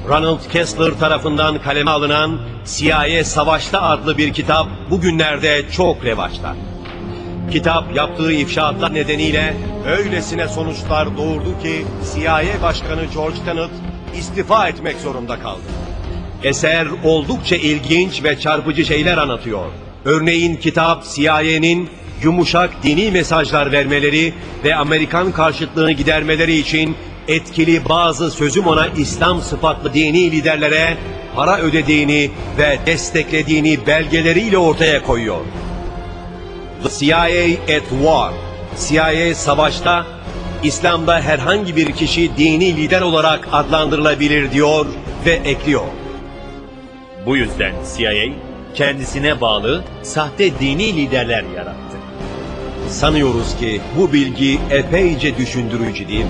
Ronald Kessler tarafından kaleme alınan CIA Savaşta adlı bir kitap bugünlerde çok revaçta. Kitap yaptığı ifşaatlar nedeniyle öylesine sonuçlar doğurdu ki CIA Başkanı George Tenet istifa etmek zorunda kaldı. Eser oldukça ilginç ve çarpıcı şeyler anlatıyor. Örneğin kitap CIA'nin yumuşak dini mesajlar vermeleri ve Amerikan karşıtlığını gidermeleri için etkili bazı sözüm ona İslam sıfatlı dini liderlere para ödediğini ve desteklediğini belgeleriyle ortaya koyuyor. The CIA at War, CIA savaşta, İslam'da herhangi bir kişi dini lider olarak adlandırılabilir diyor ve ekliyor. Bu yüzden CIA kendisine bağlı sahte dini liderler yarattı. Sanıyoruz ki bu bilgi epeyce düşündürücü değil mi?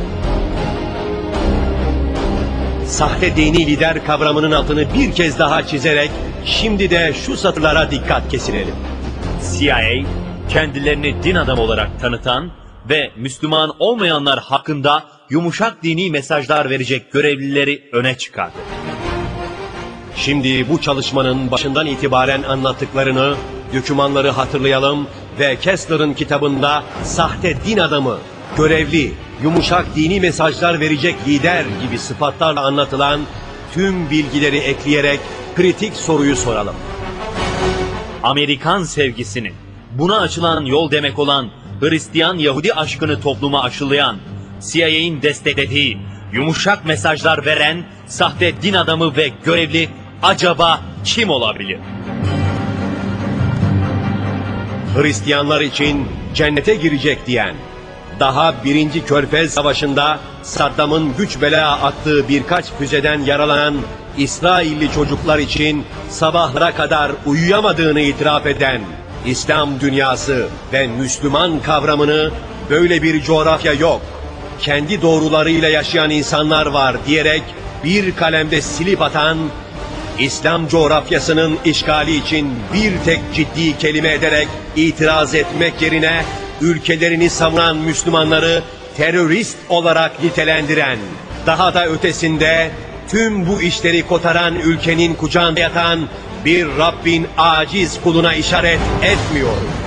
Sahte dini lider kavramının altını bir kez daha çizerek şimdi de şu satırlara dikkat kesilelim. CIA kendilerini din adamı olarak tanıtan ve Müslüman olmayanlar hakkında yumuşak dini mesajlar verecek görevlileri öne çıkardı. Şimdi bu çalışmanın başından itibaren anlattıklarını, dokümanları hatırlayalım ve Kessler'ın kitabında sahte din adamı, görevli, yumuşak dini mesajlar verecek lider gibi sıfatlarla anlatılan tüm bilgileri ekleyerek kritik soruyu soralım. Amerikan sevgisinin, buna açılan yol demek olan Hristiyan Yahudi aşkını topluma aşılayan, CIA'nin desteklediği, yumuşak mesajlar veren sahte din adamı ve görevli acaba kim olabilir? Hristiyanlar için cennete girecek diyen, daha 1. Körfez Savaşı'nda Saddam'ın güç bela attığı birkaç füzeden yaralanan İsrailli çocuklar için sabahlara kadar uyuyamadığını itiraf eden İslam dünyası ve Müslüman kavramını böyle bir coğrafya yok, kendi doğrularıyla yaşayan insanlar var diyerek bir kalemde silip atan, İslam coğrafyasının işgali için bir tek ciddi kelime ederek itiraz etmek yerine ülkelerini savunan Müslümanları terörist olarak nitelendiren, daha da ötesinde tüm bu işleri kotaran ülkenin kucağında yatan bir Rabbin aciz kuluna işaret etmiyor.